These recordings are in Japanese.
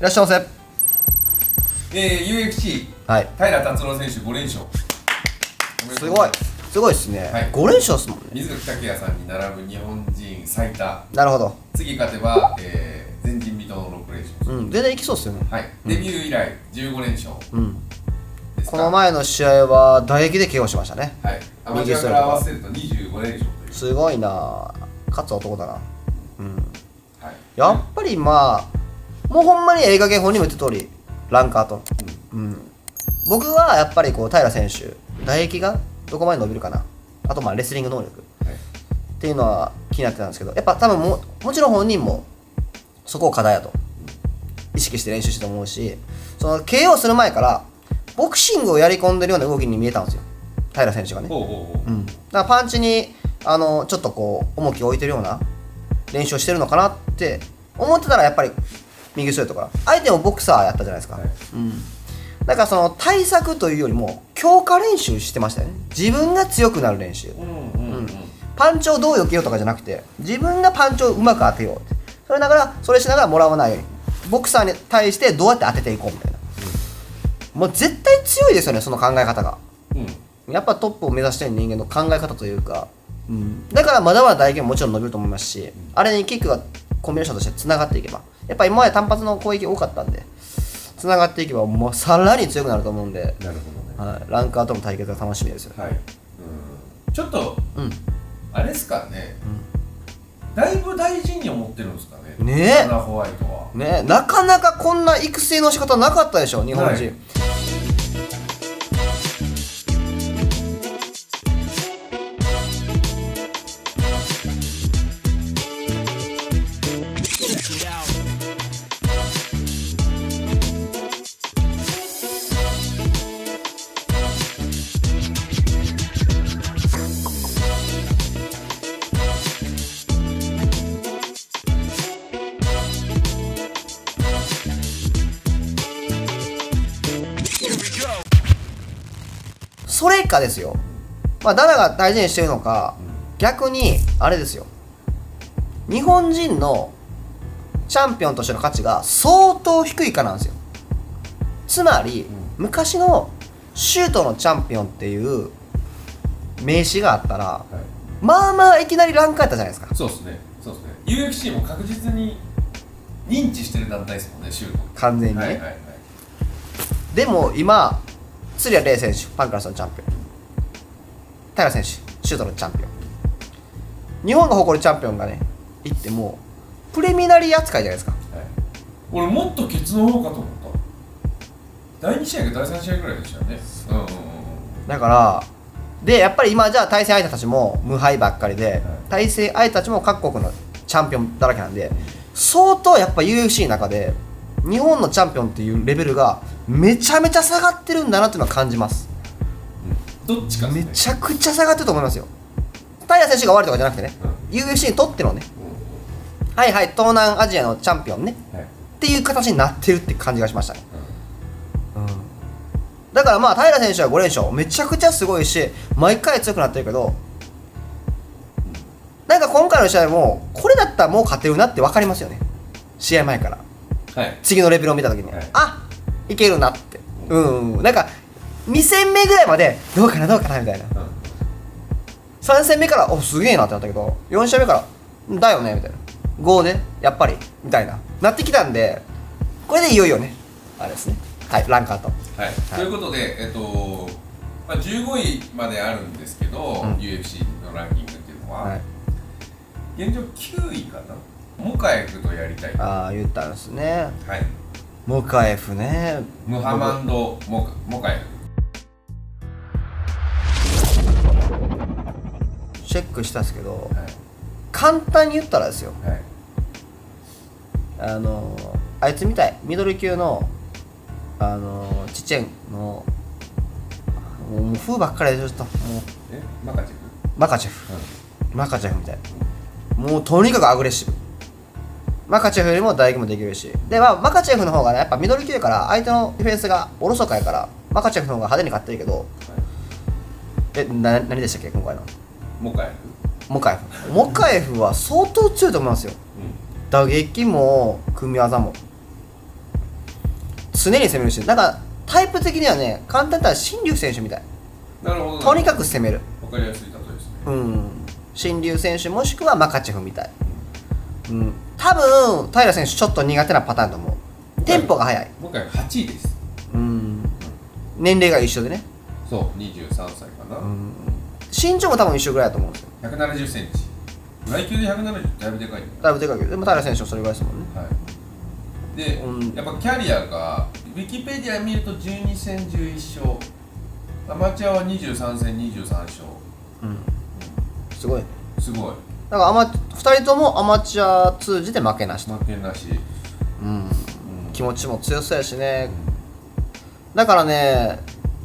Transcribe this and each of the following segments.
らっしゃいませ。 UFC、 はい。 平達郎選手5連勝。 すごい。すごいですね。はい、5連勝ですもんね。 水垣拓也さんに並ぶ日本人最多。 なるほど。 次勝てば、前人未到の6連勝。 うん、全然いきそうですよね。 はい。デビュー以来15連勝。 うん。この前の試合は打撃で KO しましたね。 はい。アマチュアから合わせると25連勝という。 すごいな。勝つ男だな。うん。 はい。 やっぱりまあ、もうほんまに映画原本にも言った通り、ランカーと。うん。僕はやっぱりこう平選手、打撃がどこまで伸びるかな。あとまあレスリング能力っていうのは気になってたんですけど、やっぱ多分もちろん本人もそこを課題やと意識して練習してたと思うし、その KO する前からボクシングをやり込んでるような動きに見えたんですよ、平選手がね。だからパンチにちょっとこう重きを置いてるような練習をしてるのかなって思ってたら、やっぱり右ストレートから相手もボクサーやったじゃないですか。だからその対策というよりも強化練習してましたよね。自分が強くなる練習。パンチをどう避けようとかじゃなくて、自分がパンチをうまく当てようって。それしながらもらわないように、ボクサーに対してどうやって当てていこうみたいな。もう絶対強いですよね、その考え方が。やっぱトップを目指してる人間の考え方というか、だからまだまだ打撃ももちろん伸びると思いますし、あれにキックがコンビネーションとしてつながっていけば、やっぱ今まで単発の攻撃多かったんで、つながっていけばもうさらに強くなると思うんで、 なるほどね。 はい、ランカーとの対決が楽しみですよ。 はい。ちょっと、あれですかね。だいぶ大事に思ってるんですかね。 ねえ。 ダナ・ホワイトは。 ねえ、なかなかこんな育成の仕方なかったでしょ、日本人。それかですよ。まあダナが大事にしてるのか、逆にあれですよ、日本人のチャンピオンとしての価値が相当低いかなんですよ。つまり、昔のシュートのチャンピオンっていう名詞があったら、まあまあいきなりランクやったじゃないですか。 そうですね。そうですね。UFC も確実に認知してる団体ですもんね、シュート。 完全にね。でも今、釣谷玲選手、パンクラスのチャンピオン。平選手、シュートのチャンピオン。日本が誇るチャンピオンがね、行っても、プレミナリー扱いじゃないですか。 俺、もっとケツの方かと思った。第2試合か第3試合ぐらいでしたよね。 だから、で、やっぱり今、じゃあ対戦相手たちも無敗ばっかりで、対戦相手たちも各国のチャンピオンだらけなんで、相当やっぱ UFC の中で、日本のチャンピオンっていうレベルがめちゃめちゃ下がってるんだなっていうのは感じます。 どっちか、 めちゃくちゃ下がってると思いますよ。平選手が悪いとかじゃなくてね、UFC にとってのね、はいはい、東南アジアのチャンピオンね、っていう形になってるって感じがしましたね。だからまあ平選手は5連勝めちゃくちゃすごいし、毎回強くなってるけど、なんか今回の試合もこれだったらもう勝てるなって分かりますよね、試合前から。次のレベルを見たときに、あ、いけるなって。なんか2戦目ぐらいまでどうかなどうかなみたいな、3戦目からおすげえなってなったけど、4試合目からだよねみたいな、5でやっぱりみたいななってきたんで、これでいよいよね、あれですね。はい、ランカーと。 ということで、15位まであるんですけど、UFC のランキングっていうのは、現状9位かな。モカエフとやりたい。 ああ、言ったんですね。モカエフね。 ムハマンド・モカエフ。 チェックしたんですけど、簡単に言ったらですよ、あいつみたい、ミドル級のチチェンのもう風ばっかりでちょっともうマカチェフみたい、もうとにかくアグレッシブ。マカチェフよりも打撃もできるし、で、まあ、マカチェフの方がね、やっぱミドル級やから相手のディフェンスがおろそかやから、マカチェフの方が派手に勝ってるけど、何でしたっけ今回のモカエフ。モカエフは相当強いと思いますよ、打撃も組み技も。 常に攻めるし、なんかタイプ的にはね、簡単に言ったら新竜選手みたい。 なるほど。 とにかく攻める。 わかりやすい例えですね。 うん。新竜選手もしくはマカチェフみたい。うん。多分平選手ちょっと苦手なパターンと思う。テンポが速い。 今回8位です。 うん。年齢が一緒でね。 そう、23歳かな。 身長も多分一緒ぐらいだと思うんですよ。 170センチ。内級で170だいぶでかいね。 だいぶでかいけど、でも平選手もそれぐらいですもんね。 はい。で、やっぱキャリアがウィキペディア見ると12戦11勝。アマチュアは23戦23勝。 すごい。 すごい。 だから2人ともアマチュア通じて負けなしと。 負けなし。 気持ちも強そうやしね。だからね、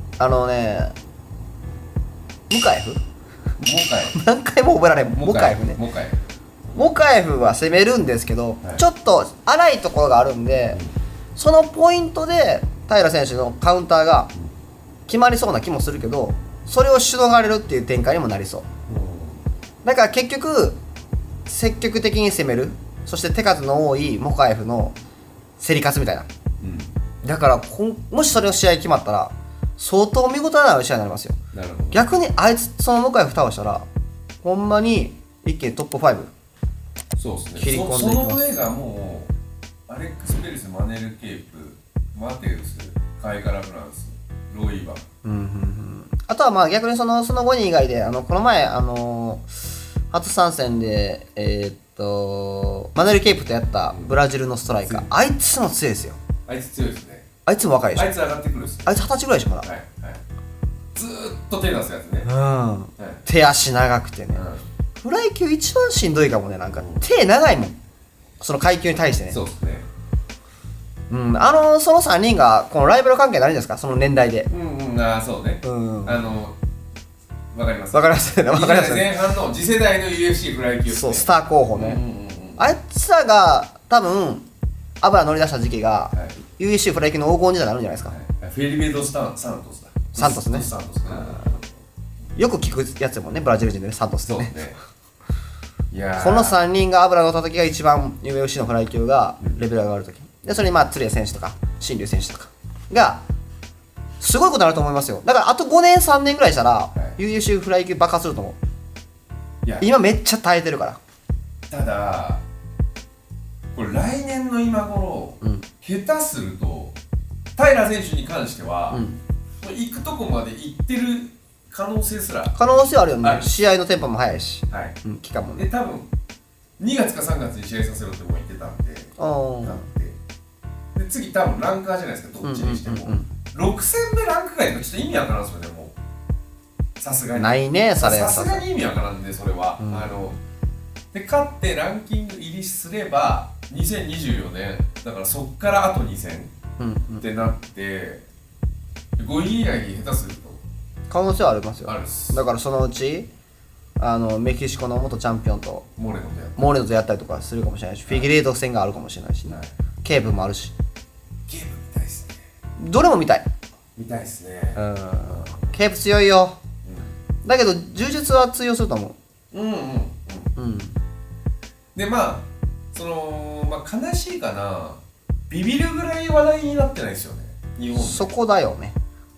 ムカエフ何回も覚えられん。モカエフね。モカエフは攻めるんですけど、ちょっと荒いところがあるんで、そのポイントで平選手のカウンターが決まりそうな気もするけど、それをしのがれるっていう展開にもなりそう。だから結局積極的に攻める、そして手数の多いモカエフの競り勝つみたいな。だからもしそれの試合決まったら相当見応えのある試合になりますよ。逆にあいつそのモカエフ倒したらほんまに一気にトップ5 そうですね。 切り込んでいきます。 その上がもうアレックス・ペレス、マネル・ケープ、マテウス、カイカラ・フランス、ロイバ。 あとはまあ逆にその5人以外でこの前初参戦でマネル・ケープとやったブラジルのストライカー、あいつも強いですよ。 あいつ強いですね。 あいつも若いでしょ。 あいつ上がってくるっす。 あいつ20歳ぐらいでしょまだ。 ずーっと手出すやつね。 手足長くてね。フライ級一番しんどいかもね。なんか手長いもん、その階級に対してね。 そうですね。 その3人がこのライバル関係になるんですか、その年代で。 ああそうね。わかります。 わかりますね。 前半の次世代の UFC フライ級。 そう、スター候補ね。あいつらが多分油乗り出した時期が UFC フライ級の黄金時代になるんじゃないですか。 フェリベド・サントスだ。 サントスね。よく聞くやつもんね、ブラジル人でね、サントスってね。この3人が油乗った時が一番 UFC のフライ級がレベルが上がる時で、それにまあ鶴谷選手とか新竜選手とかがすごいことになると思いますよ。だからあと5年3年ぐらいしたら UFC フライ級爆発すると思う。今めっちゃ耐えてるから。 ただこれ来年の今頃、下手すると平選手に関しては、行くとこまで行ってる可能性すら可能性はあるよね。試合のテンポも速いし、期間もね。 で多分2月か3月に試合させろっても言ってたんで、で次多分ランカーじゃないですか、どっちにしても。6戦目ランク外とちょっと意味わからんすよね、もうさすがにないね、それ。 さすがに意味わからんで、それは。で勝ってランキング入りすれば2024年だから、そっからあと2戦ってなって5位以内に下手すると可能性はありますよ。 あるっす。 だからそのうちメキシコの元チャンピオンとモーレノとやったりとかするかもしれないし、フィギュレート戦があるかもしれないし、ケーブもあるし。 ケーブ見たいっすね。 どれも見たい。 見たいっすね。 ケーブ強いよ。だけど柔術は通用すると思う。 でまあ悲しいかな、ビビるぐらい話題になってないですよね、日本で。 そこだよね。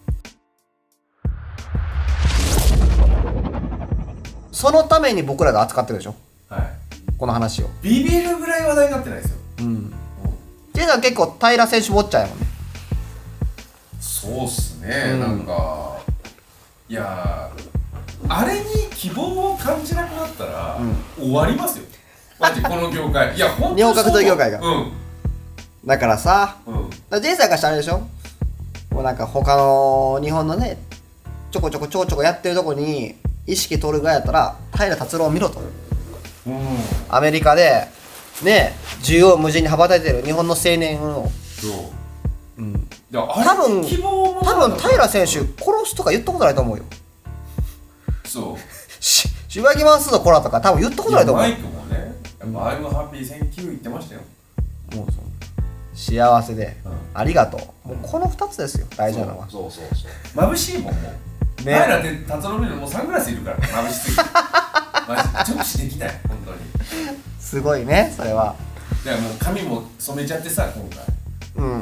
そのために僕らが扱ってるでしょ、この話を。 ビビるぐらい話題になってないですよ。 ジェイさん結構平選手ウォッチャーやもんね。 そうっすね、なんかいやあれに希望を感じなくなったら終わりますよ、マジこの業界。いや本当に日本格闘技業界が。だからさ、ジェイさんがしたあれでしょ、もうなんか他の日本のねちょこちょこやってるとこに意識取るぐらいやったら平達郎を見ろと。アメリカでね縦横無尽に羽ばたいてる日本の青年を。多分平選手殺すとか言ったことないと思うよ。 そうしばきますぞコラとか多分言ったことないと思う。 マイクもね、やっぱ「I'm happy thank you」言ってましたよ。 もう幸せで、ありがとう、もうこの2つですよ大事なのは。 眩しいもん、もう平って達郎見るのもうサングラスいるから眩しすぎてマジ直視できない本当に。 すごいねそれは。 だからもう髪も染めちゃってさ今回。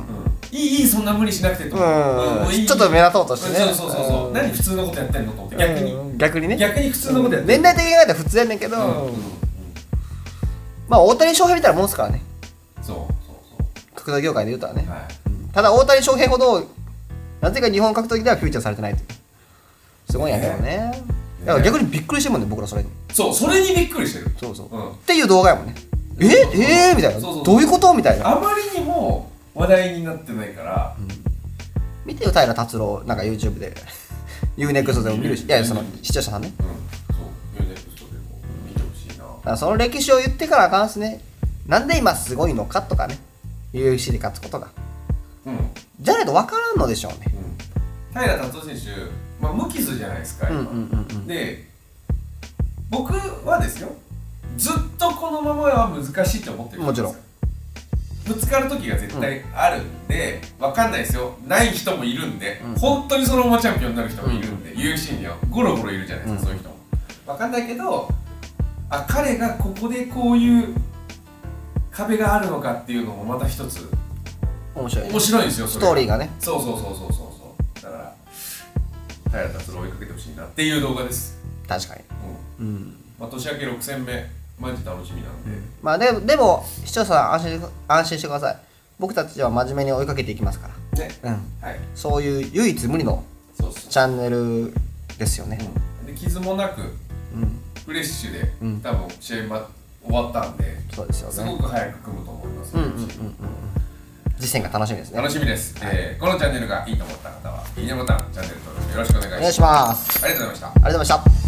いいそんな無理しなくてと、もういいちょっと目立とうとしてね。 そう何普通のことやってんのと思って逆にね、 逆に普通のことやって年代的に考えたら普通やねんけど、まあ大谷翔平みたいなもんですからね、格闘技業界で言うたらね。ただ大谷翔平ほどなぜか日本格闘技ではフューチャーされてないという、すごいんやけどね。だから逆にびっくりしてるもんね、僕らそれに。 それにびっくりしてる。 っていう動画やもんね。みたいな、どういうことみたいな。 あまりにも話題になってないから、 見てよ、平達郎、なんか YouTube でUNEXT でも見るし、いやその視聴者さんね。 そう UNEXT でも見てほしいな。だからその歴史を言ってからあかんっすね。なんで今すごいのかとかね、UFC で勝つことが、じゃないと分からんのでしょうね。 平達郎選手、無傷じゃないですか今。で僕はですよ、ずっとこのままは難しいと思ってるんですよ。もちろんぶつかる時が絶対あるんで、分かんないですよ、ない人もいるんで、本当にそのままチャンピオンになる人もいるんで、UFC にはゴロゴロいるじゃないですか、そういう人も。分かんないけど、彼がここでこういう壁があるのかっていうのもまた一つ面白いんですよ、 ストーリーがね。 そうだから平達郎を追いかけてほしいなっていう動画です。 確かに。 年明け6戦目マジ楽しみなんで。でも視聴者さん安心してください。僕たちは真面目に追いかけていきますからね。そういう唯一無二のチャンネルですよね。 で傷もなくフレッシュで多分試合終わったんで、 そうですよね、 すごく早く組むと思います。 実践が楽しみですね。 楽しみです。このチャンネルがいいと思った方はいいねボタン、チャンネル登録よろしくお願いします。 お願いします。 ありがとうございました。 ありがとうございました。